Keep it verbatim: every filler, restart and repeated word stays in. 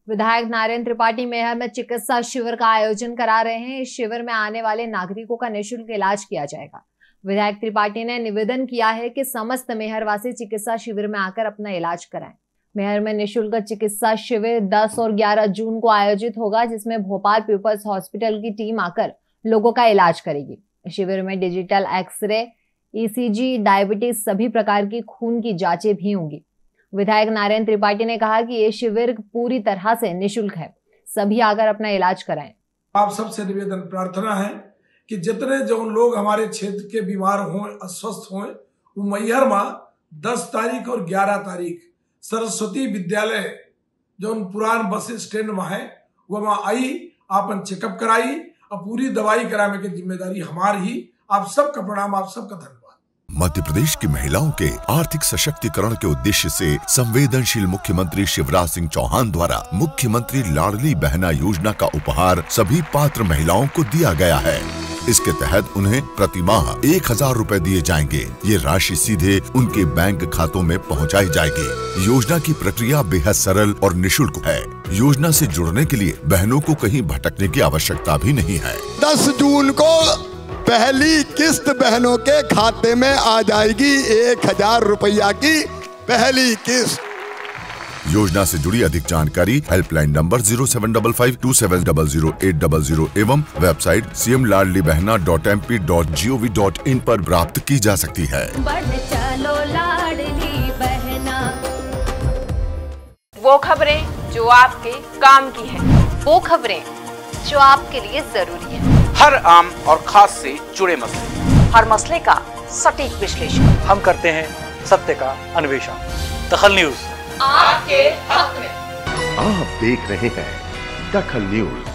विधायक नारायण त्रिपाठी मैहर में चिकित्सा शिविर का आयोजन करा रहे हैं। इस शिविर में आने वाले नागरिकों का निःशुल्क इलाज किया जाएगा। विधायक त्रिपाठी ने निवेदन किया है कि समस्त मैहरवासी चिकित्सा शिविर में आकर अपना इलाज कराएं। मैहर में निःशुल्क चिकित्सा शिविर दस और ग्यारह जून को आयोजित होगा, जिसमें भोपाल पीपल्स हॉस्पिटल की टीम आकर लोगों का इलाज करेगी। शिविर में डिजिटल एक्सरे, ईसीजी, डायबिटीज, सभी प्रकार की खून की जांचें भी होंगी। विधायक नारायण त्रिपाठी ने कहा कि ये शिविर पूरी तरह से निःशुल्क है, सभी आकर अपना इलाज कराएं। आप सबसे निवेदन प्रार्थना है कि जितने जो लोग हमारे क्षेत्र के बीमार हों, अस्वस्थ हों, वो मैहर में दस तारीख और ग्यारह तारीख सरस्वती विद्यालय जो पुरान बस स्टैंड में है वो वहाँ आई, आपन चेकअप कराई और पूरी दवाई कराने की जिम्मेदारी हमारी ही। आप सबका प्रणाम, आप सबका धन्यवाद। मध्य प्रदेश की महिलाओं के आर्थिक सशक्तिकरण के उद्देश्य से संवेदनशील मुख्यमंत्री शिवराज सिंह चौहान द्वारा मुख्यमंत्री लाडली बहना योजना का उपहार सभी पात्र महिलाओं को दिया गया है। इसके तहत उन्हें प्रति माह एक हजार रूपए दिए जाएंगे। ये राशि सीधे उनके बैंक खातों में पहुंचाई जाएगी। योजना की प्रक्रिया बेहद सरल और निःशुल्क है। योजना से जुड़ने के लिए बहनों को कहीं भटकने की आवश्यकता भी नहीं है। दस जून को पहली किस्त बहनों के खाते में आ जाएगी। एक हजार रुपया की पहली किस्त। योजना से जुड़ी अधिक जानकारी helpline number zero seven double five two seven double zero eight double zero एवं website C M Ladli Behna dot M P dot G O V dot in पर प्राप्त की जा सकती है। बढ़ चलो लाडली बहना। वो खबरें जो आपके काम की है, वो खबरें जो आपके लिए जरूरी है। हर आम और खास से जुड़े मसले, हर मसले का सटीक विश्लेषण हम करते हैं, सत्य का अन्वेषण। दखल न्यूज आपके हक में। आप देख रहे हैं दखल न्यूज।